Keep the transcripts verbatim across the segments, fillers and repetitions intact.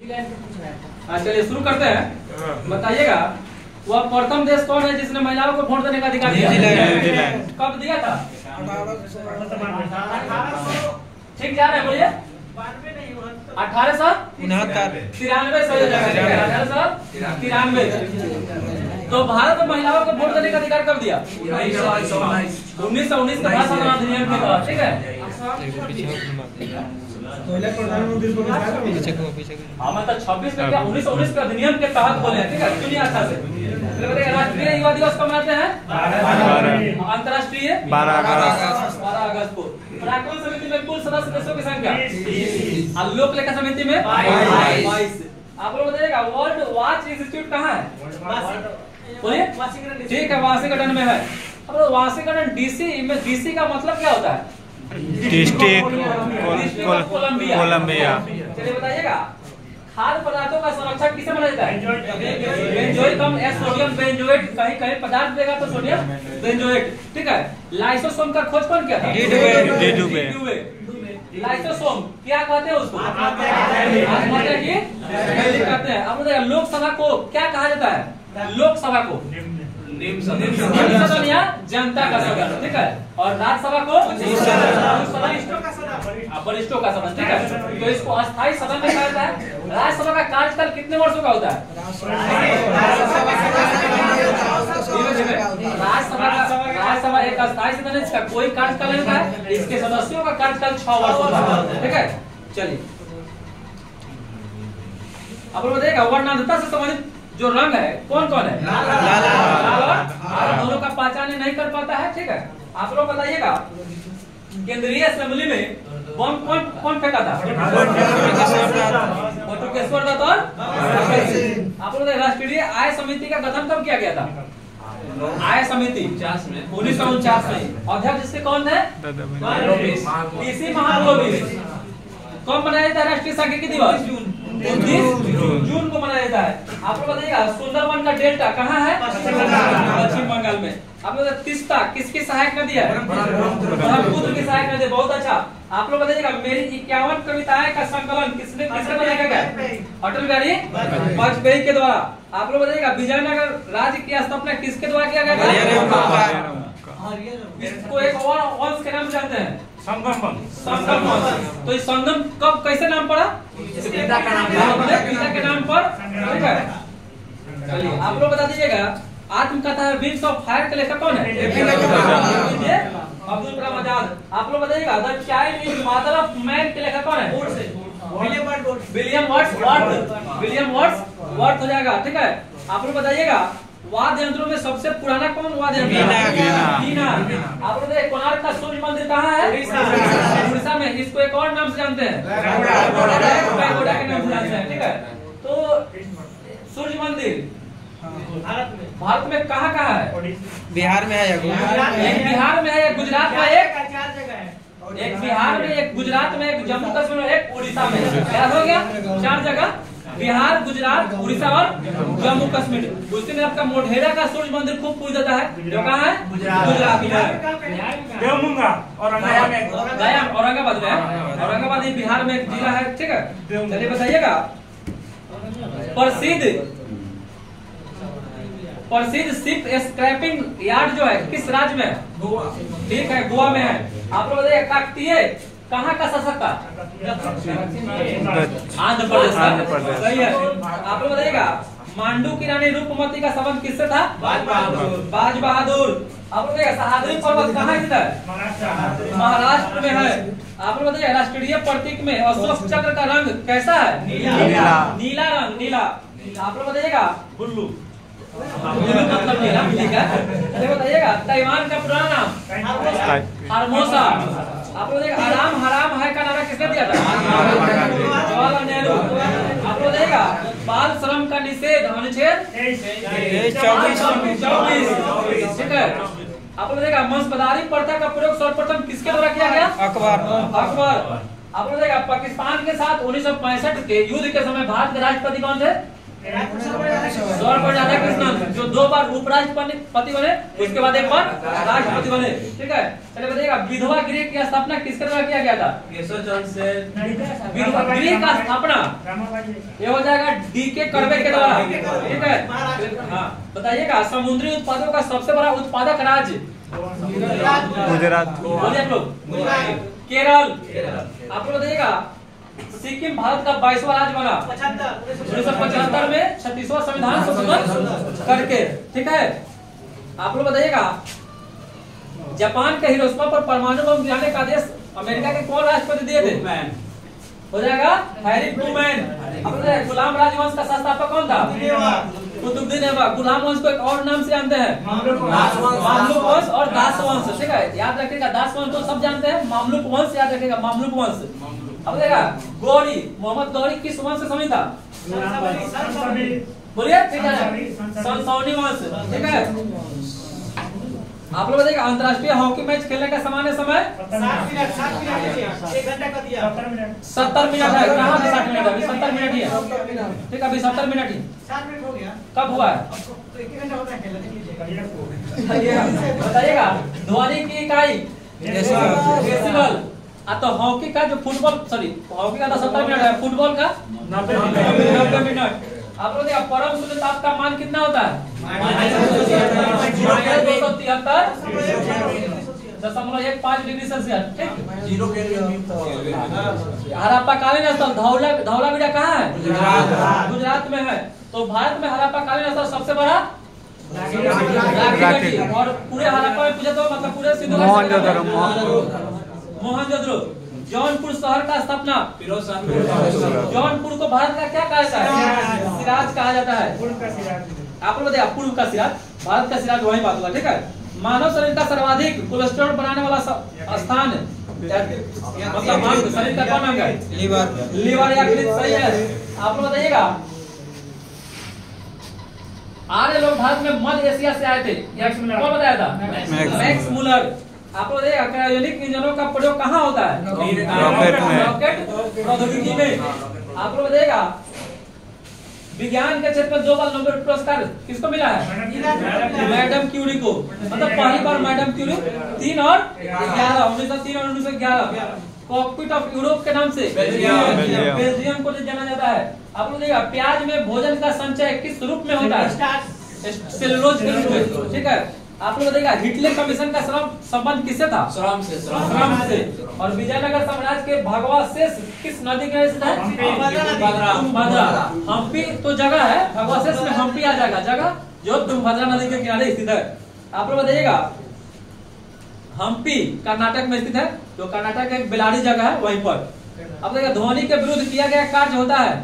चलिए शुरू करते हैं। बताइएगा वह प्रथम देश कौन है जिसने महिलाओं को वोट देने का अधिकार दिया? न्यूजीलैंड। कब दिया था? ठीक जा रहे हैं, बोलिए। अठारह सौ तिरानवे अठारह सौ तिरानवे। तो भारत में महिलाओं को वोट देने का अधिकार कब दिया? उन्नीस सौ उन्नीस का भाषण अधिनियम के तहत। ठीक है, हाँ मतलब छब्बीस में क्या उन्नीस सौ उन्नीस के अधिनियम के तहत बोले हैं। ठीक है, सुनिए अच्छा से। राष्ट्रीय युवा दिवस कब मनाते हैं? अंतर्राष्ट्रीय बारह अगस्त बारह अगस्त को। प्राक्कलन समिति में कुल सदस्य देशों की संख्या? लोक लेखा समिति में बाईस। आप लोग बताइएगा वर्ल्ड वॉच इंस्टीट्यूट कहाँ है? बोलिए। ठीक है, वाशिंगटन में है। अब वाशिंगटन डीसी में डीसी का मतलब क्या होता है? District Columbia. चलिए बताइएगा खाद्य पदार्थों का संरक्षण किसे माना जाता है? बेंजोइक हम सोडियम बेंजोएट, कहीं कहीं पदार्थ देगा तो सोडियम बेंजोएट। ठीक है, लाइसोसोम का खोज कौन किया था? लाइसोसोम क्या कहते हैं उसको? कहते हैं। अब लोकसभा को क्या कहा जाता है? लोकसभा को सदन या जनता का सदन। ठीक है, और राज्यसभा को वरिष्ठों का सदन। ठीक है, तो इसको अस्थायी सदन में कहा जाता है। राज्यसभा का कार्यकाल कितने वर्षों का होता है? राज्यसभा का राज्यसभा एक अस्थायी सदन है, इसका कोई कार्यकाल नहीं होता है। इसके सदस्यों का कार्यकाल छह वर्ष होता है। ठीक है, चलिए अब बताइएगा वर्णांधता से संबंधित जो रंग है कौन कौन है? लाल और दोनों का पहचान नहीं कर पाता है। ठीक है, आप लोग बताइएगा केंद्रीय असेंबली में बम कौन कौन फेंका था? बटुकेश्वर दत्त और आप लोग राष्ट्रीय आय समिति का गठन कब किया गया था? आय समिति उन्नीस सौ उनचास में। अध्यक्ष इसके कौन थे? पीसी महालनोबिस। कब मनाया जाता है राष्ट्रीय सांख्यिकी दिवस? उनतीस जून को मनाया जाता है। आप लोग बताइएगा सुंदरवन का डेल्टा कहाँ है? पश्चिम बंगाल में। आप लोग तीस्ता किसकी सहायक नदी है? ब्रह्मपुत्र की सहायक नदी। बहुत अच्छा। आप लोग बताइएगा मेरी इक्यावन कविताएं का संकलन किसने किसके द्वारा किया गया? अटल बिहारी वाजपेयी के द्वारा। आप लोग बताइएगा विजयनगर राज्य की स्थापना किसके द्वारा किया गया? इसको एक और वंश के नाम जानते हैं? संगम। संगम वंश। तो इस संगम कब कैसे नाम पड़ा? पिता का नाम पिता के नाम पर। ठीक है, चलिए आप लोग बता दीजिएगा आत्मकथा विंग्स ऑफ फायर के लेखक कौन है? अब्दुल कलाम आजाद। आप लोग बताइएगा the child is mother of man के लेखक कौन है? William Wordsworth. William Wordsworth हो जाएगा। ठीक है, आप लोग बताइएगा वाद्य यंत्रों में सबसे पुराना कौन वाद्य यंत्र? वीणा। आप लोग देखिए कोणार्क का सूर्य मंदिर कहाँ है? उड़ीसा में। इसको एक और नाम से जानते हैं? पैगोडा के नाम से जानते हैं। ठीक है, तो सूर्य मंदिर भारत में भारत में कहाँ कहाँ है? बिहार में है, एक बिहार में है, एक गुजरात में, एक एक बिहार में, एक गुजरात में, एक जम्मू कश्मीर में, एक उड़ीसा में। क्या हो गया? चार जगह बिहार, गुजरात, उड़ीसा और जम्मू कश्मीर। उसी में आपका मोढेरा का सूर्य मंदिर खूब पूजा जाता है, जो कहाँ है? गुजरात में। गया औरंगाबाद में। औरंगाबाद बिहार में एक जिला है। ठीक है, चलिए बताइएगा प्रसिद्ध प्रसिद्ध शिप स्क्रैपिंग यार्ड जो है किस राज्य में? ठीक है, गोवा में है। आप लोग बताइए काकतीय कहाँ का शासक था? आंध्र प्रदेश। सही है। आप लोग बताइएगा मांडू की रानी रूपमती का संबंध किससे था? बाज बहादुर। आप लोग बताइएगा सह्याद्री पर्वत कहाँ स्थित है? महाराष्ट्र में है। आप लोग बताइए राष्ट्रीय प्रतीक में अशोक चक्र का रंग कैसा है? नीला। नीला रंग, नीला। आप लोग बताइएगा बुल्लू मतलब नीला। ठीक है, बताइएगा ताइवान का पुराना नाम? फार्मोसा। आप लोग देखिए हराम हराम है का नारा किसने दिया था? जवाहरलाल नेहरू। आप लोग देखिएगा बाल श्रम का निषेध अनुच्छेद चौबीस। ठीक है, आप लोग देखिएगा वंशपदारी प्रथा का प्रयोग सर्वप्रथम किसके द्वारा किया गया? अकबर। अकबर। आप लोग देखिएगा पाकिस्तान के साथ उन्नीस सौ पैंसठ के युद्ध के समय भारत के राष्ट्रपति कौन थे? सौ रुपये राधा कृष्णन जो दो बार उपराष्ट्रपति बने, उसके बाद एक बार राष्ट्रपति बने। ठीक है, चलिए बताइएगा विधवा गृह की स्थापना किसके द्वारा किया गया था? केशव से विधवा गृह का स्थापना ये हो जाएगा डी के कर्वे के द्वारा। ठीक है, हाँ बताइएगा समुद्री उत्पादों का सबसे बड़ा उत्पादक राज्य? गुजरात। बोलिए लोग। केरल। आप लोग बताइएगा सिक्किम भारत का बाईसवां राज्य बना उन्नीस सौ पचहत्तर में छत्तीसवां संविधान संशोधन करके। ठीक है, आप लोग बताइएगा जापान के हिरोशिमा पर परमाणु बम गिराने का आदेश अमेरिका के कौन राष्ट्रपति दिए थे? हो जाएगा हैरी ट्रूमैन। गुलाम राजवंश का संस्थापक कौन था? कुतुबुद्दीन ऐबक। गुलाम वंश को एक और नाम से जानते हैं, मामलुक वंश और दास वंश। ठीक है, याद रखिएगा दास वंश तो सब जानते हैं, मामलुक वंश याद रखिएगा, मामलुक वंश। अब देखा गौरी, मोहम्मद गौरी किस वंश से समी था? बोलिए, संसौनी वंश। ठीक है, आप लोग बताइएगा अंतर्राष्ट्रीय हॉकी मैच खेलने का सामान्य समय? सत्तर मिनट है। कहाँ पे साठ मिनट? अभी सत्तर मिनट ही है। ठीक है, अभी सत्तर मिनट ही। कब हुआ है बताइएगा? ध्वनि की इकाई डेसिबल। आ तो हॉकी का जो फुटबॉल, सॉरी हॉकी का तो सत्तर मिनट है, फुटबॉल का नब्बे मिनट। आप लोग देखा परम शून्य ताप का मान कितना होता है? माइनस दो सौ तिहत्तर दशमलव एक पाँच डिग्री सेल्सियस। जीरो हड़प्पा कालीन स्थल धौला धौलावीरा कहाँ है? गुजरात गुजरात में है। तो भारत में हड़प्पा कालीन स्थल सबसे बड़ा और पूरे हड़प्पा में पूछे तो मतलब पूरे सिंधु मोहनजोदड़ो। जौनपुर शहर का स्थापना? जौनपुर को भारत का क्या कहा जाता है? सिराज कहा जाता है। आप लोग बताइए पूर्व का सिराज, भारत का सिराज वही बात हुआ। ठीक है, मानव शरीर का सर्वाधिक कोलेस्ट्रॉल बनाने वाला स्थान मतलब मानव शरीर का कौन अंग है? लीवर। लीवर या किडनी सही है। आप लोग बताइएगा आर्य लोग भारत में मध्य एशिया से आए थे, कौन बताया था? Max Muller. आप लोग देखिए क्रायोजेनिक इंजनों का प्रयोग कहाँ होता है? रॉकेट प्रौद्योगिकी में। आप लोग देखिएगा विज्ञान के क्षेत्र में दो बार नोबेल पुरस्कार किसको मिला है? मैडम क्यूरी को। मतलब पहली बार मैडम क्यूरी तीन और ग्यारह उन्नीस सौ तीन और उन्नीस सौ ग्यारह कॉकपिट ऑफ यूरोप के नाम से बेल्जियम को जाना जाता है। आप लोग देखिएगा प्याज में भोजन का संचय किस रूप में होता है? सेलुलोज के रूप में। ठीक है, आप लोग देखिएगा हिटलर कमीशन का संबंध किससे था? श्रम से। श्रम से। और विजयनगर साम्राज्य के भगवा शेष किस नदी के स्थित है? तुंगभद्रा। हम्पी तो जगह है, भगवा शेष में हम्पी आ जाएगा, जगह जो तुंगभद्रा नदी के किनारे स्थित है। आप लोग बताइएगा हम्पी कर्नाटक में स्थित है, जो कर्नाटक का एक बेलारी जगह है वहीं पर। अब देखिए ध्वनि के विरुद्ध किया गया कार्य होता है?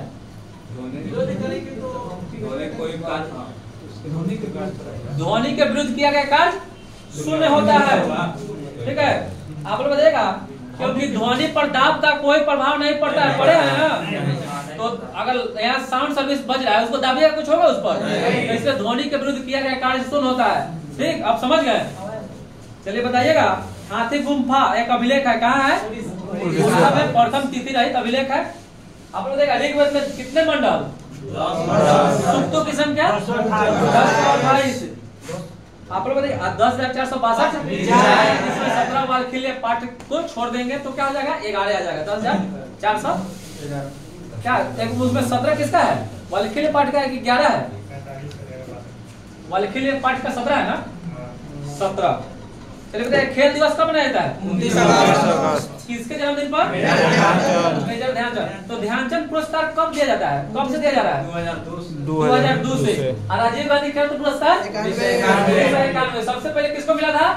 ध्वनि के विरुद्ध किया गया कार्य शून्य होता है। ठीक है, आप लोग बताइएगा क्योंकि ध्वनि पर दाब का कोई प्रभाव नहीं पड़ता है। पढ़े हैं ना? तो अगर यहाँ साउंड सर्विस बज रहा है उसको दाबिएगा कुछ होगा उस पर? इसलिए ध्वनि के विरुद्ध किया गया कार्य शून्य होता है। ठीक, आप समझ गए? चलिए बताइएगा हाथी गुम्फा एक अभिलेख है, कहाँ है? उड़ीसा में प्रथम तिथि रहित अभिलेख है। आप लोग देखिएगा ऋग्वेद में कितने मंडल? सूक्तों की संख्या दस सौ अट्ठाईस। आप लोग बताइए दस हजार चार सौ बासठ इसमें सत्रह वालखिल्य पाठ को छोड़ देंगे तो क्या हो जाएगा? ग्यारह आ जाएगा। दस हजार चार सौ क्या एक उसमें सत्रह किसका है? वालखिल्य पाठ का है कि ग्यारह है? वालखिल्य पाठ का सत्रह है ना? सत्रह। चलिए बताइए खेल दिवस कब मनाया जाता है? उनतीस अगस्त। किसके जन्मदिन पर? मेजर ध्यानचंद। तो ध्यानचंद पुरस्कार कब दिया जाता है? कब से दिया जा रहा है? दो हज़ार दो से। और राजीव गांधी खेल पुरस्कार इक्यानवे। सबसे पहले किसको मिला था?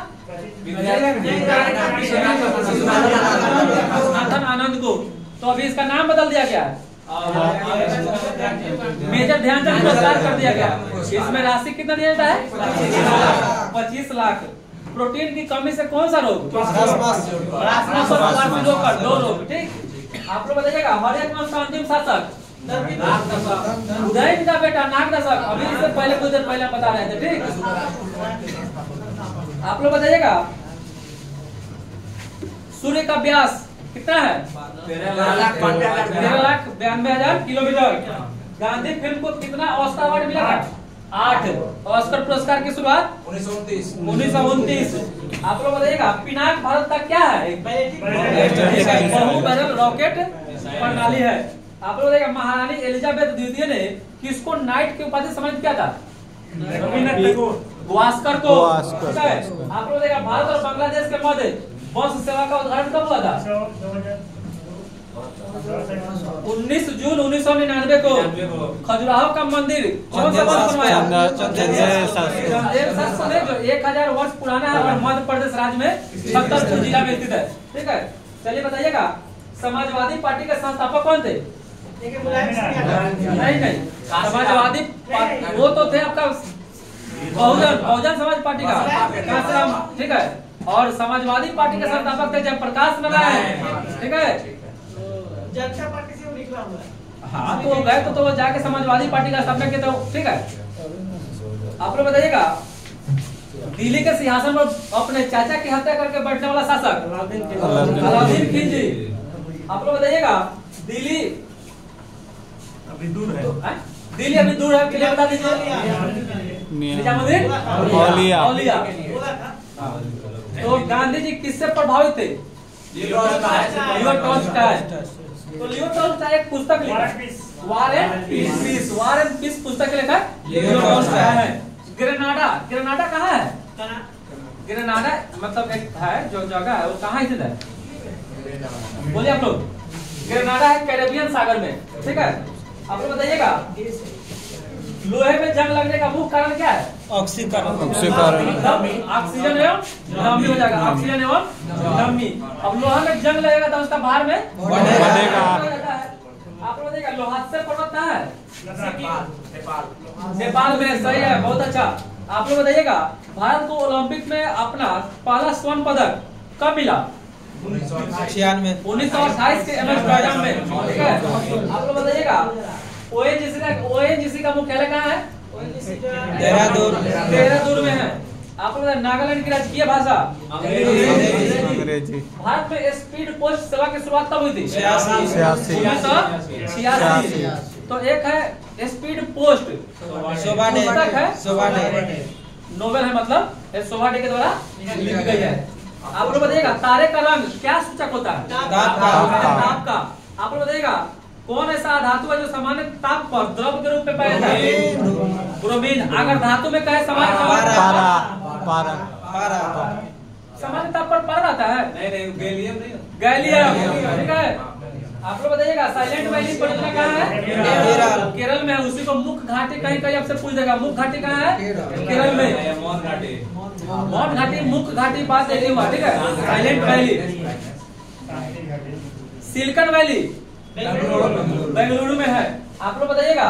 नाथन आनंद को। तो अभी इसका नाम बदल दिया गया है, मेजर ध्यानचंद पुरस्कार कर दिया गया। इसमें राशि कितना दिया जाता है? पच्चीस लाख। प्रोटीन की कमी से कौन सा रोग? दो रोग। ठीक, आप लोग बताइएगा हरियाणा वंश का अंतिम शासक? उदयन का बेटा नागदशक। अभी इससे पहले कुछ देर पहले बता रहे थे। ठीक, आप लोग बताइएगा सूर्य का व्यास कितना है? तेरह लाख बयानवे हजार किलोमीटर। गांधी फिल्म को कितना ऑस्कर अवार्ड मिला? आठ। ऑस्कर पुरस्कार की शुरुआत उन्नीस सौ उनतीस उन्नीस सौ उनतीस। आप लोग बताइएगा पिनाक भारत का क्या है? बहु बैरल रॉकेट प्रणाली है। आप लोग बताइएगा महारानी एलिजाबेथ द्वितीय ने किसको नाइट की उपाधि सम्मानित किया था? गावस्कर को। आप लोग बताइएगा भारत और बांग्लादेश के मध्य बस सेवा का उद्घाटन कब हुआ था? उन्नीस जून उन्नीस सौ निन्यानवे को। खजुराहो का मंदिर कौन सा वर्ष बनवाया? जो एक हजार वर्ष पुराना है और मध्य प्रदेश राज्य में छतरपुर जिला में स्थित है। ठीक है, चलिए बताइएगा समाजवादी पार्टी के संस्थापक कौन थे? नहीं नहीं, समाजवादी वो तो थे आपका बहुजन बहुजन समाज पार्टी का। ठीक है, और समाजवादी पार्टी के संस्थापक थे जयप्रकाश नारायण। ठीक है, जनता पार्टी से निकला हुआ। हाँ तो गए तो, तो वो जाके समाजवादी पार्टी का स्थापना किया। तो ठीक है, आप लोग बताइएगा दिल्ली के सिंहासन पर अपने चाचा की हत्या करके बैठने वाला शासक अलाउद्दीन खिलजी। आप लोग बताइएगा दिल्ली अभी दूर है, दिल्ली अभी दूर है, किले बता दीजिए। निजामुद्दीन औलिया औलिया। तो गांधी जी किससे प्रभावित थे? Leo Tolstoy. तो लियो टॉल्स्टॉय एक पुस्तक लिखा, war and peace. War and peace पुस्तक लिखा लियो टॉल्स्टॉय है। ग्रेनाडा, ग्रेनाडा कहाँ है? ग्रेनाडा मतलब एक है जो जगह है, वो कहाँ स्थित है? बोलिए आप लोग। ग्रेनाडा है कैरेबियन सागर में। ठीक है, आप लोग बताइएगा लोहे में जंग लगने का मुख्य कारण क्या है? ऑक्सीकरण। ऑक्सीजन एवं नमी हो जाएगा, ऑक्सीजन एवं नमी। अब लोहा में जंग लगेगा तो उसका भार में बढ़ेगा। आप लोग देखिए लोहास्य पर्वत कहाँ है? नेपाल में। सही है, बहुत अच्छा। आप लोग बताइएगा भारत को ओलंपिक में अपना पहला स्वर्ण पदक कब मिला? छियानवे उन्नीस सौ अट्ठाईस के एम्स्टर्डम में। ठीक है, आप लोग बताइएगा ओएनजीसी का ओएनजीसी का मुख्यालय कहाँ है? देहरादून देहरादून में है। आप लोग नागालैंड की राजकीय भाषा अंग्रेजी। भारत में स्पीड पोस्ट सेवा की शुरुआत कब हुई थी? छियासी। उन्नीस सौ छियासी। तो एक है स्पीड पोस्ट शोभा डे है, शोभा डे नोबेल है, मतलब ये शोभा डे के द्वारा लिखी गई है। आप लोग बताइएगा तारे का रंग क्या सूचक होता है? ताप का। ताप का। आप लोग बताइएगा कौन ऐसा धातु है जो सामान्य ताप पर द्रव के रूप में पाया जाता है? ब्रोमीन। अगर धातु में कहे सामान्य पारा पारा पारा सामान्य ताप पर पारा रहता है? नहीं नहीं गैलियम नहीं, गैलियम। ठीक है, आप लोग बताइएगा साइलेंट वैली परियोजना कहाँ है? केरल। केरल में है। उसी को मुख्य घाटी कहीं कहीं आपसे पूछ देगा, मुख्य घाटी कहाँ है? केरल में। मौन घाटी। मौन घाटी मुख्य घाटी बात एक ही हुआ। ठीक है, Silent Valley. Silicon Valley Bengaluru में है। आप लोग बताइएगा।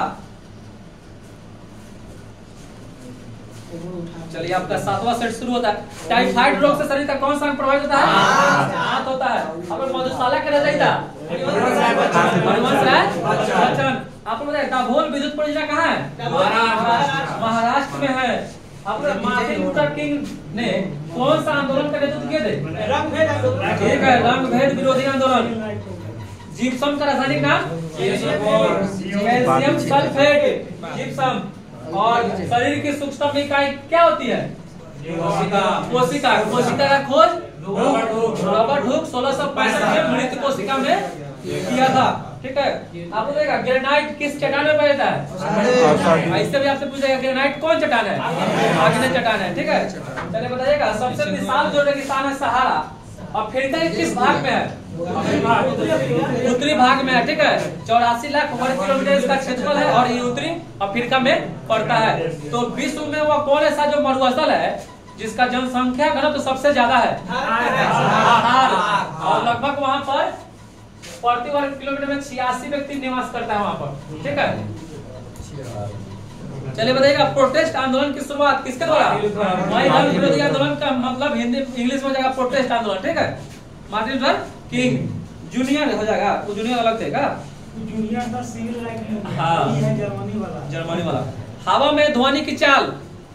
चलिए आपका सातवां सेट शुरू होता है। टाइफाइड रोग से शरीर का कौन सा अंग प्रभावित होता है? हाथ होता है। आप लोग मधुशाला के रचयिता हरिवंश राय बच्चन। आप लोग दाभोल विद्युत परियोजना कहाँ है? महाराष्ट्र में है। आप लोग मार्टिन लूथर किंग ने कौन सा आंदोलन का नेतृत्व किए थे? ठीक है, रंग भेद विरोधी आंदोलन। जिप्सम का रासायनिक नाम? Calcium sulphate, gypsum. और शरीर की सूक्ष्म इकाई क्या होती है? कोशिका। कोशिका कोशिका का खोज रॉबर्ट हुक सोलह सौ पैंसठ में मृत कोशिका में किया था। ठीक है, आप लोग देखा ग्रेनाइट किस चट्टान में पाया जाता है? इससे भी आपसे पूछेगा ग्रेनाइट कौन चट्टान है? आग्नेय चट्टान है। ठीक है, चलिए बताइएगा सबसे विशाल जो रेगिस्तान है सहारा, अफ्रीका के किस भाग में है? उत्तरी भाग में है। ठीक है, चौरासी लाख वर्ग किलोमीटर इसका क्षेत्रफल है और ये उत्तरी अफ्रीका में पड़ता है। तो विश्व में वो कौन ऐसा जो मरुस्थल है जिसका जनसंख्या घनत्व सबसे ज्यादा है? थार। और लगभग वहाँ पर प्रति वर्ग किलोमीटर में छियासी व्यक्ति निवास करता है वहाँ पर। ठीक है, चलिए बताइएगा प्रोटेस्ट आंदोलन की शुरुआत किसके द्वारा? महिला विरोधी आंदोलन का मतलब हिंदी इंग्लिश में जाएगा प्रोटेस्ट आंदोलन। ठीक है, मार्टिन लूथर किंग जूनियर हो जाएगा, वो जूनियर अलग थे क्या? जूनियर का सिविल लाइन में हाँ, है जर्मनी वाला। जर्मनी वाला। हवा में ध्वनि की चाल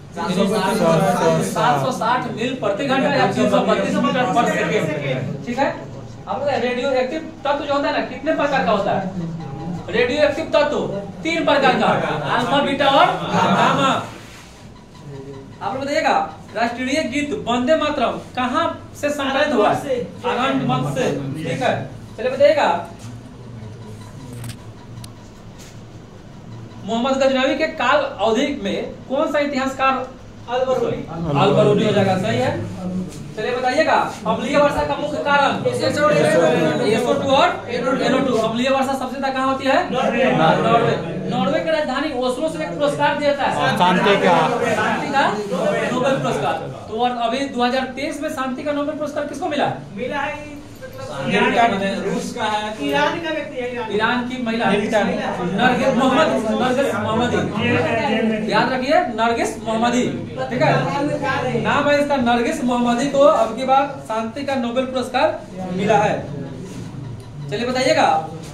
सात सौ साठ मील प्रति घंटा या तीन सौ बत्तीस मीटर पर सेकेंड। ठीक है, आप रेडियो एक्टिव तत्व जो होता है ना कितने प्रकार का होता है? रेडियो एक्टिव तत्व तीन प्रकार का, अल्फा, बीटा और गामा। आप लोग बताइएगा राष्ट्रीय गीत वंदे मातरम कहाँ से संकलित हुआ है? आनंद मठ से, ठीक है। चलिए बताइएगा मोहम्मद गजनवी के काल अवधि में कौन सा इतिहासकार? अलबरूनी। अलबरूनी हो जाएगा, सही है। चलिए बताइएगा अम्लीय वर्षा का मुख्य कारण? एस ओ टू और एन ओ टू। अम्लीय वर्षा सबसे ज्यादा कहाँ होती है? नॉर्वे। नॉर्वे की राजधानी ओस्लो से एक पुरस्कार दिया जाता है, शांति का शांति का नोबेल पुरस्कार। तो और अभी दो हज़ार तेईस में शांति का नोबेल पुरस्कार किसको मिला? मिला है ईरान का, रूस का है, ईरान का व्यक्ति है, ईरान की महिला नरगिस मोहम्मद नरगिस मोहम्मदी। याद रखिए नरगिस मोहम्मदी, ठीक है। नाम है इसका नरगिस मोहम्मदी को अब की बार शांति का नोबेल पुरस्कार मिला है। चलिए बताइएगा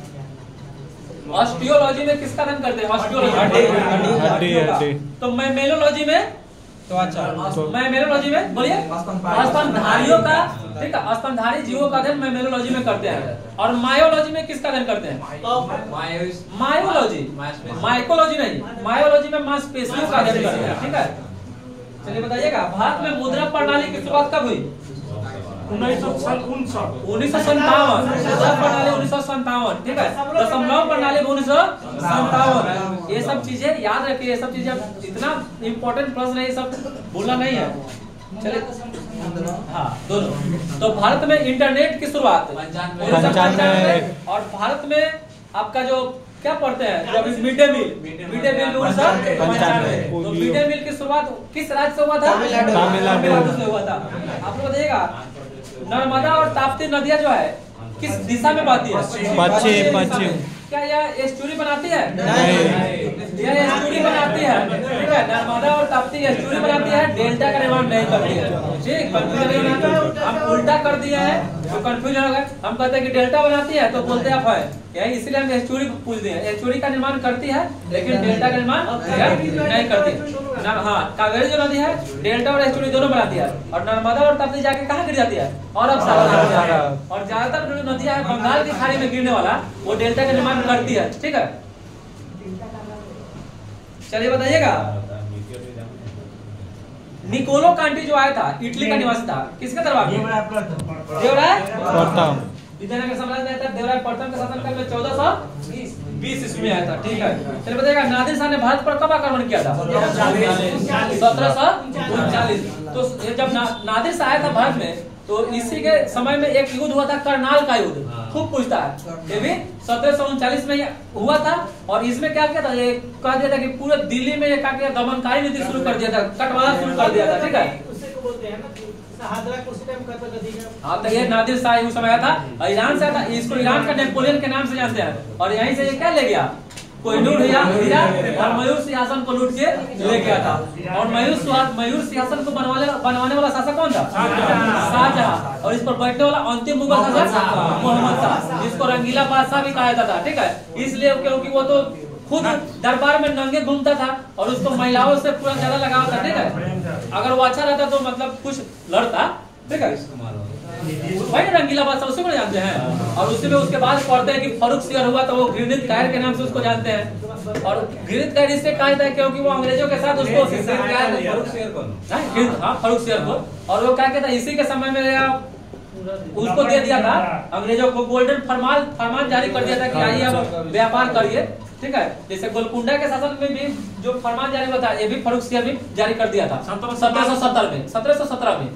ऑस्टियोलॉजी में किसका अध्ययन करते हैं? ऑस्टियोलॉजी। तो मैमेलोलॉजी में मैमेलोलॉजी में बोलिए स्तनधारियों का, ठीक है, स्तनधारी जीवों का अध्ययन मैमेलोलॉजी में करते हैं। और मायोलॉजी में किसका अध्ययन करते हैं? मायोलॉजी, माइकोलॉजी नहीं, मायोलॉजी में मांसपेशियों का अध्ययन करते हैं, ठीक है। चलिए बताइएगा भारत में मुद्रा प्रणाली की शुरुआत कब हुई? उन्नीस सौ उनसठ उन्नीस सौ संतावन। मुद्रा प्रणाली उन्नीस सौ संतावन, ठीक है। दशमलव प्रणाली उन्नीस सौ संतावन। ये सब चीजें याद रखिए, ये सब चीजें इतना इम्पोर्टेंट प्रश्न है, ये सब भूलना नहीं है। चलिए हाँ दोनों। तो भारत में इंटरनेट की शुरुआत पंचानवे। और भारत में आपका जो क्या पढ़ते हैं जब mid day meal mid day meal उन्नीस सौ पंचानवे। तो मिड डे मील की शुरुआत किस राज्य से हुआ था? तमिलनाडु से हुआ था। आप लोग बताइएगा नर्मदा और ताप्ती नदियां जो है किस दिशा में बहती है? पश्चिम पश्चिम। क्या यह एस्चुरी बनाती है? नहीं। यह एस्चुरी बनाती है, ठीक है। नर्मदा और ताप्ती एस्चुरी बनाती है, डेल्टा का निर्माण नहीं करती है। ठीक, कंफ्यूजन हम उल्टा कर दिए हैं तो कंफ्यूजन हो गया। हम कहते हैं कि डेल्टा बनाती है तो बोलते आप है यही, इसलिए हम एस्चुरी को पूछ दिए। एस्चुरी का निर्माण करती है लेकिन डेल्टा का निर्माण नहीं करती। हाँ, कावेरी जो नदी है डेल्टा और एस्चुरी दोनों बनाती है। और नर्मदा और ताप्ती जाके कहाँ गिर जाती है? अरब सागर। और ज्यादातर जो नदियां है बंगाल की खाड़ी में गिरने वाला वो डेल्टा का निर्माण करती है, ठीक है। चलिए बताइएगा निकोलो कांटी जो आया था इटली का निवासी था, किसके दरबार में? देवराय प्रथम। विजयनगर साम्राज्य में आया था। देवराय प्रथम के शासनकाल में चौदह सौ बीस ईस्वी में आया था, ठीक है। चलिए बताइएगा नादिर शाह ने भारत पर कब आक्रमण किया था? सत्रह सौ उनचालीस। तो जब ना, नादिर शाह आया था भारत में तो इसी के समय में एक युद्ध हुआ था, करनाल का युद्ध। खूब पूछता है, ये भी सत्रह सौ उनचालीस में हुआ था। और इसमें क्या किया था? ये कह दिया था कि पूरे दिल्ली में क्या किया, दमनकारी नीति शुरू कर दिया था, कटवाला शुरू कर दिया था, ठीक है। हाँ, तो ये नादिर शाह उस समय आया था, ईरान से था। इसको ईरान का नेपोलियन के नाम से जानते हैं। और यहीं से ये क्या ले गया? कोहिनूर हीरा और मयूर सिंहासन को लूट के ले गया था। और मयूर मयूर सिंहासन को बनवाने बनवाने वाला शासक कौन था? शाहजहां। और इस पर बैठने वाला अंतिम मुगल शासक मोहम्मद शाह, जिसको रंगीला बादशाह भी कहा जाता था, ठीक है। इसलिए क्योंकि वो तो खुद दरबार में नंगे घूमता था और उसको महिलाओं से पूरा ज्यादा लगाव था, ठीक है। अगर वो अच्छा रहता तो मतलब कुछ लड़ता, ठीक है। वही रंगीला बादशाह, उसी को जानते हैं। और उसी में उसके बाद पढ़ते हैं कि फारूक शेर हुआ तो वो घृणित कायर के नाम से उसको जानते हैं। और घृणित कायर इससे कहा जाता है क्योंकि वो अंग्रेजों के साथ उसको फारूक शेर को हाँ फारूक शेर को और वो क्या कहता है इसी के समय में उसको दे दिया था अंग्रेजों को, गोल्डन फरमान फरमान जारी कर दिया था कि आइए अब व्यापार करिए, ठीक है। जैसे गोलकुंडा के शासन में भी जो फरमान जारी हुआ था ये भी फारूक शेर भी जारी कर दिया था सत्रह सौ सत्तर में सत्रह सौ सत्रह में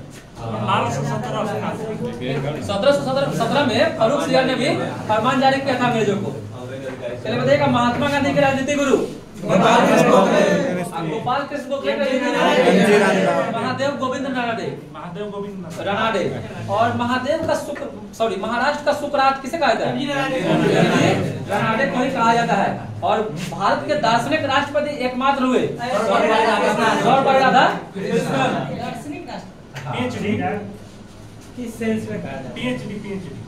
सत्रह सौ सत्रह में फारूक शेर ने भी फरमान जारी किया था अंग्रेजों को। चलिए बताइएगा महात्मा गांधी के राजनीतिक गुरु गोपाल कृष्ण गोखले, महादेव गोविंद रानाडे महादेव गोविंद रानाडे। और महादेव का शुक्र सॉरी महाराष्ट्र का शुक्रात किसे कहा जाता है? रानाडे को ही कहा जाता है। और भारत के दार्शनिक राष्ट्रपति एकमात्र हुए सर्वपल्ली राधाकृष्णन। पीएचडी किस सेंस में कहा जाता है? पीएचडी पीएचडी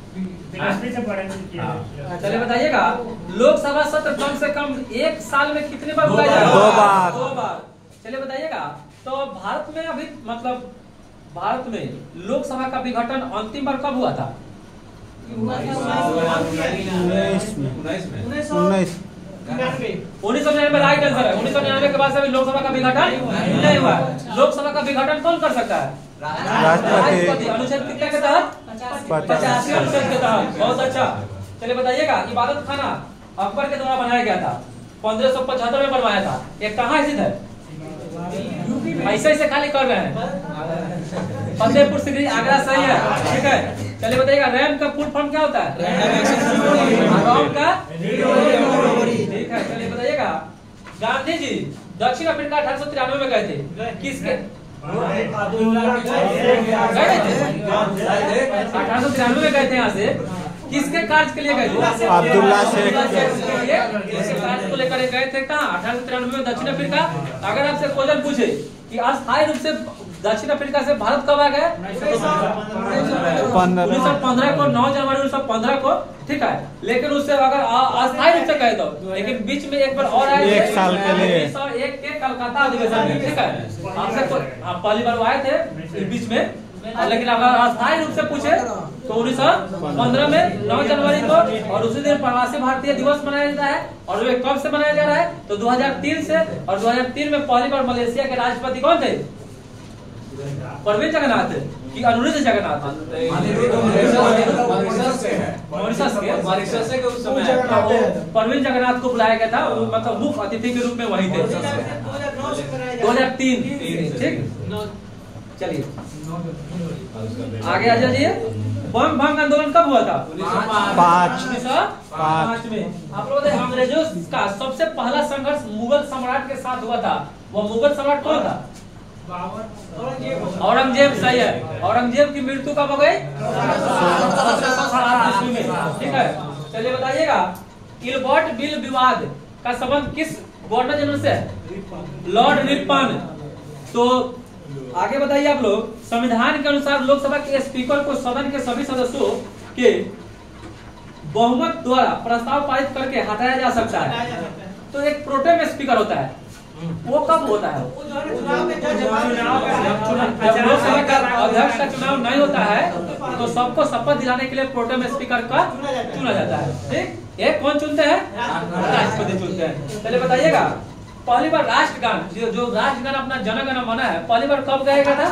चलिए बताइएगा लोकसभा सत्र कम से कम एक साल में कितने बार बुलाया जाता है? दो बार। दो बार। चलिए बताइएगा तो भारत में अभी मतलब भारत में लोकसभा का विघटन अंतिम बार कब हुआ था? उन्नीस में उन्नीस उन्नीस सौ निन्यानवे राइट आंसर है। उन्नीस सौ निन्यानवे के बाद से अभी लोकसभा का विघटन नहीं हुआ। लोकसभा का विघटन कौन कर सकता है? राष्ट्रपति। अनुच्छेद कितने के तहत? पचासी अनुच्छेद के तहत। बहुत अच्छा। चलिए बताइएगा, इबादत खाना अकबर के द्वारा बनाया गया था, पंद्रह सौ पचहत्तर में बनवाया था। ये कहाँ स्थित है? ऐसे ऐसे खाली कर रहे हैं। फतेहपुर सिकरी, आगरा सही है। ठीक है, चलिए बताइएगा, रैम का फुल फॉर्म क्या होता है? रैम का ठीक है। चलिए बताइएगा, गांधी जी दक्षिण अफ्रीका अठारह सौ तिरानवे में गए थे, किसके अठारह सौ तिरानवे में गए थे? यहाँ से किसके कार्य के लिए गए थे? अब्दुल्ला शेख कार्य को लेकर गए थे। कहाँ? अठारह सौ तिरानवे में दक्षिण अफ्रीका। अगर आपसे क्वेश्चन पूछे कि अस्थायी रूप से दक्षिण अफ्रीका से भारत कब आ गए? उन्नीस सौ पंद्रह को, नौ जनवरी उन्नीस सौ पंद्रह को। ठीक है, लेकिन उससे अगर अस्थायी रूप से कहे तो, लेकिन बीच में एक बार और आए एक साल के लिए उन्नीस सौ एक के कलकत्ता अधिवेशन में। ठीक है, आपसे पहली बार आए थे बीच में, लेकिन अगर अस्थायी रूप से पूछे तो उन्नीस सौ पंद्रह में नौ जनवरी को, और उसी दिन प्रवासी भारतीय दिवस मनाया जाता है। और वे कब से मनाया जा रहा है? तो दो हज़ार तीन से। और दो हज़ार तीन में पहली बार मलेशिया के राष्ट्रपति कौन थे? प्रवीण जगन्नाथ कि अनुरुद्ध जगन्नाथ? मॉरिशस के उस समय प्रवीण जगन्नाथ को बुलाया गया था, मतलब मुख्य अतिथि के रूप में वही थे। दो हज़ार तीन। ठीक, चलिए आगे आ जाइए। बम भंग आंदोलन कब हुआ था? पाँच उन्नीस सौ पाँच में। आप लोग अंग्रेजों का सबसे पहला संघर्ष मुगल सम्राट के साथ हुआ था। वो मुगल सम्राट कौन था? औरंगजेब। सही है। औरंगजेब की मृत्यु कब हो गई? ठीक है, चलिए बताइएगा, इल्बर्ट बिल विवाद का संबंध किस गवर्नर जनरल से है? Lord Ripon. तो आगे बताइए आप लोग, संविधान के अनुसार लोकसभा के स्पीकर को सदन के सभी सदस्यों के बहुमत द्वारा प्रस्ताव पारित करके हटाया जा सकता है। तो एक प्रोटेम स्पीकर होता है, वो कब होता है? जब लोकसभा का अध्यक्ष का चुनाव नहीं होता है तो सबको शपथ दिलाने के लिए प्रोटेम स्पीकर का चुना जाता है। ठीक, ये कौन चुनते हैं? राष्ट्रपति चुनते हैं। चलिए बताइएगा, पहली बार राष्ट्रगान जो, जो राष्ट्रगान अपना जन गण मन है, पहली बार कब गाया था?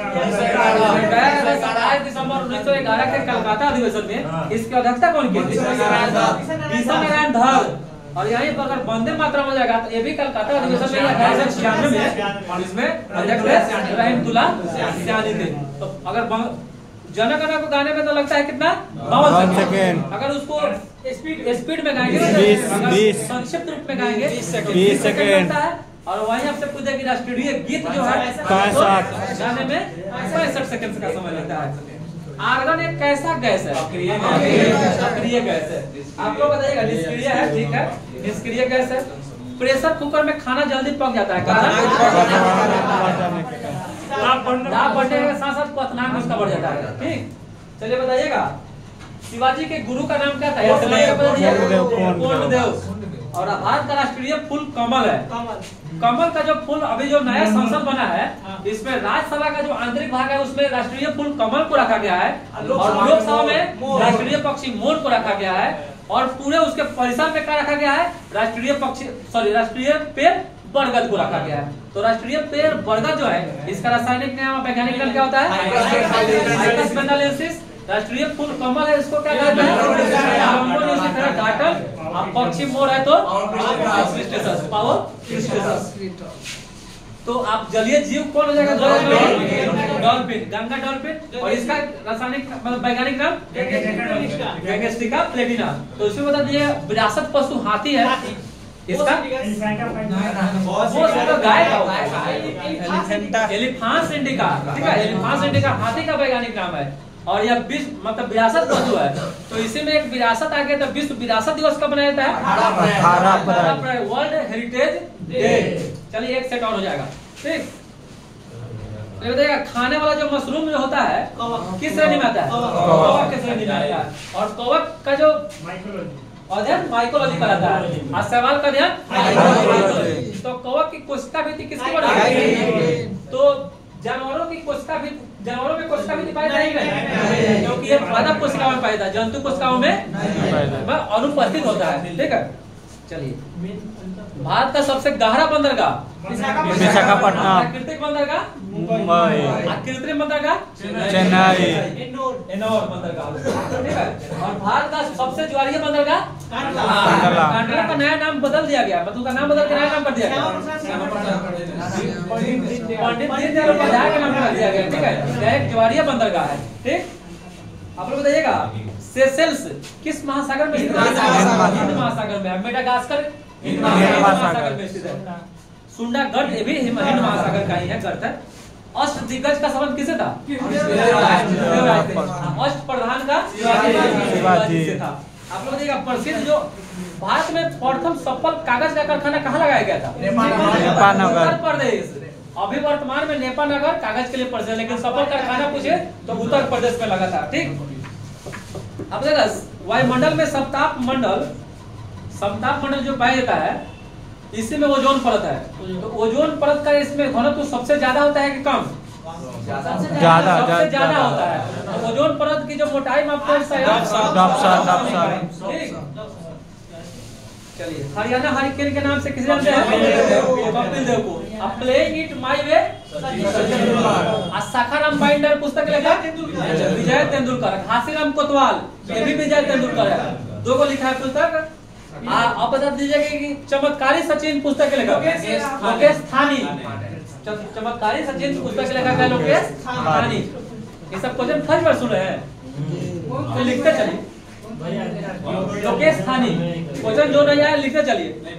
सत्ताईस दिसंबर उन्नीस सौ ग्यारह के कलकत्ता अधिवेशन में। इसकी अध्यक्षता कौन की थी? किशन नारायण धर। और यहीं पर अगर वंदे मातरम हो जाएगा तो ये भी कलकत्ता अधिवेशन में अठारह सौ छियानवे में, और इसमें अध्यक्ष रहमतुल्लाह सयानी थे। तो अगर जन गण को गाने में तो लगता है कितना? बावन सेकेंड। अगर उसको स्पीड स्पीड में गाएंगे, संक्षिप्त रूप में गाएंगे, बीस सेकेंड लगता है। और वहीं आपसे पूछे कि राष्ट्रीय गीत जो है गाने में पैंसठ सेकंड का समय लगता है। आर्गन एक कैसा गैस है? सक्रिय गैस है। आप लोग बताइएगा, निष्क्रिय है। ठीक है, निष्क्रिय गैस है। प्रेशर कुकर में खाना जल्दी पक जाता है, दाब बढ़ने के साथ साथ क्वथनांक उसका बढ़ जाता है। ठीक, चलिए बताइएगा, शिवाजी के गुरु का नाम क्या था? पूर्णदेव। और भारत का राष्ट्रीय फूल कमल है। कमल का जो फूल अभी जो नया संसद बना है, इसमें राज्यसभा का जो आंतरिक भाग है उसमें राष्ट्रीय फूल कमल को रखा गया है, और लोकसभा में राष्ट्रीय पक्षी मोर को रखा गया है। और पूरे उसके परिसर में क्या रखा गया है? राष्ट्रीय पक्षी सॉरी राष्ट्रीय पेड़ बरगद को रखा गया है। तो राष्ट्रीय पेड़ बरगद जो है, इसका रासायनिक नाम वैज्ञानिक नाम क्या होता है? राष्ट्रीय फूल कमल है, इसको क्या कहते हैं? डाटल। पक्षी मोर है तो तो आप जलीय जीव कौन हो जाएगा? Dolphin, Ganga dolphin. और इसका रासायनिक मतलब वैज्ञानिक नाम गैंगस्टिका प्लेटिना। तो इसमें बता दिए, विरासत पशु हाथी है। इसका वो गाय का एलिफेंट इंडिका। ठीक है, एलिफेंट इंडिका हाथी का वैज्ञानिक नाम है। और यह विश्व मतलब विरासत पशु है। तो इसी में एक विरासत आ गया। तो विश्व विरासत दिवस कब मनाया जाता है? World Heritage Day. चलिए एक सेट और हो जाएगा। ठीक, बताइएगा, खाने वाला जो मशरूम जो होता है किस श्रेणी में आता है? कवक की श्रेणी में आता है। और कवक का जो अध्ययन माइकोलॉजी कराता है, और सवाल का अध्ययन। तो कवक की कोशिका भित्ति किसकी बढ़ाई? तो जानवरों की कोशिका भी जानवरों में कोशिका भित्ति पाया था ही नहीं, क्योंकि ये पादप कोशिकाओं में पाया था, जंतु कोशिकाओं में अनुपस्थित होता है। ठीक है, चलिए भारत का सबसे गहरा बंदरगाह विशाखापट्टनम, कृत्रिम बंदरगाह मुंबई, कृत्रिम बंदरगाह चेन्नई, एनोर बंदरगाह। ठीक है, और भारत का सबसे ज्वारीय बंदरगाह कांडला। कांडला का नया नाम बदल दिया गया, मतलब का नाम बदल के नया नाम कर दिया गया, पंडित दीनदयाल उपाध्याय का नाम कर दिया गया। ठीक है, यह एक ज्वारीय बंदरगाह है। ठीक, आप लोग बताइएगा सेशेल्स किस महासागर में स्थित है? हिंद महासागर में है। मेडागास्कर हिंद महासागर में स्थित है। सुंडागढ़ ये भी हिंद महासागर का ही है, गर्त है। अष्ट दिग्गज का संबंध किसे था? अष्ट प्रधान का शिवाजी से था। आप लोग देखिएगा प्रसिद्ध जो भारत में प्रथम सफल कागज का कारखाना कहाँ लगाया गया था? नेपाल नगर, उत्तर प्रदेश। अभी वर्तमान में नेपाल नगर कागज के लिए प्रसिद्ध है, लेकिन सफल कारखाना पूछे तो उत्तर प्रदेश में लगा था। ठीक, अब देखा वायुमंडल में सप्ताप मंडल, सप्ताप मंडल जो पाया जाता है इसी में ओजोन परत है। तो ओजोन परत का इसमें घनत्व सबसे ज्यादा होता है कि कम? ज्यादा सबसे ज्यादा होता है। तो ओजोन परत की जो मोटाई में आपको चलिए हरियाणा हरिकेन के नाम से किसे जानते हैं? कपिल देव को। अब Playing It My Way Sakharam Binder पुस्तक लेखक विजय तेंदुलकर। घासीराम कोतवाल ये भी विजय तेंदुलकर है, दो को लिखा है पुस्तक। आप बता दीजिएगा कि चमत्कारी सचिन पुस्तक के लेखक लोकेश थानी। चमत्कारी सचिन पुस्तक के लेखक है लोकेश थानी। ये सब क्वेश्चन फर्स्ट बार सुन रहे हैं तो लिखते चलिए। लोकेश थानी क्वेश्चन जो नहीं आया लिखते चलिए,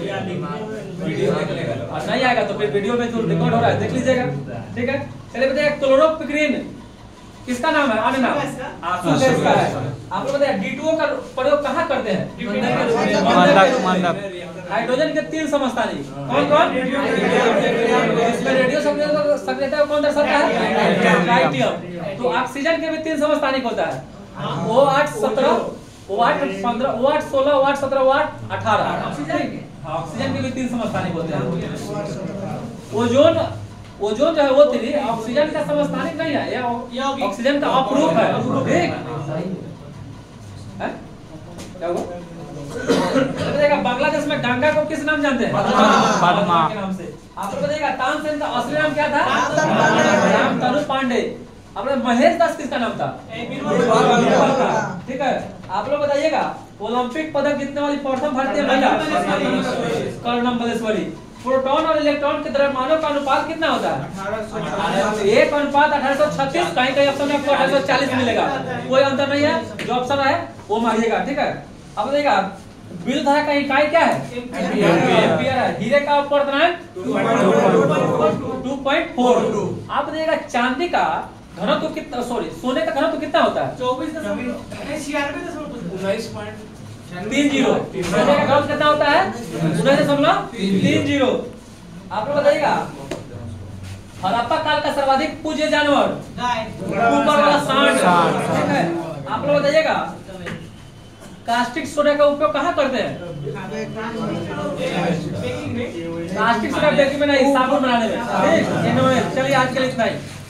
और नहीं आएगा तो फिर वीडियो में जो रिकॉर्ड हो रहा है देख लीजिएगा। ठीक है, चलिए बताइए क्लोरोपिक्रीन किसका नाम है? अन्य नाम सुदेश का है। आप लोग बताइए डी टू ओ का प्रयोग कहाँ करते हैं? हाइड्रोजन के तीन समस्थानिक कौन कौन? इसमें रेडियो सक्रियता कौन दर्शाता है? ट्राइटियम। तो ऑक्सीजन के भी तीन समस्थानिक होता है, ओ आठ सत्रह, ओ आठ पंद्रह, ओ आठ सोलह, ओ आठ सत्रह, ओ आठ अठारह। ऑक्सीजन के भी तीन समस्थानिक होते हैं। ओजोन ओजोन जो है वो थ्री, ऑक्सीजन का समस्थानिक नहीं है, ये ऑक्सीजन का अपरूप है। ठीक है, क्या हुआ? देखिएगा बांग्लादेश में गंगा को किस नाम जानते हैं? पद्मा के नाम से। आप लोग देखिएगा तानसेन का असली नाम क्या था? रामतनु पांडे। आप लोग महेश दास किसका नाम था? ठीक है, आप लोग बताइएगा ओलंपिक पदक जीतने वाली प्रथम भारतीय महिला कर्णम बलेश्वरी। प्रोटॉन और इलेक्ट्रॉन के द्रव्यमानों का अनुपात कितना होता है? एक अनुपात अठारह सौ छत्तीस। कहीं कहीं ऑप्शन में आपको अठारह सौ चालीस मिलेगा, कोई अंतर नहीं है, जो ऑप्शन है वो मारिएगा। ठीक है, अब देखिएगा विद्युत धारा का इकाई क्या है? एम्पियर है। हीरे का अपवर्तनांक दो पॉइंट चार। आप देखिएगा चांदी का घनत्व कितना, सॉरी सोने का घनत्व कितना होता है? चौबीस उन्नीस पॉइंट तीन जीरो। सोने का घनत्व कितना होता है? उन्नीस दशमलव तीन जीरो। आप लोग बताइएगा हड़प्पा काल का सर्वाधिक पूज्य जानवर ऊपर वाला सांड। ठीक है, आप लोग बताइएगा कास्टिक सोडा का उपयोग कहाँ करते हैं? कास्टिक सोडा बेकिंग में नहीं, साबुन बनाने में। ठीक, चलिए आज के लिए इतना ही।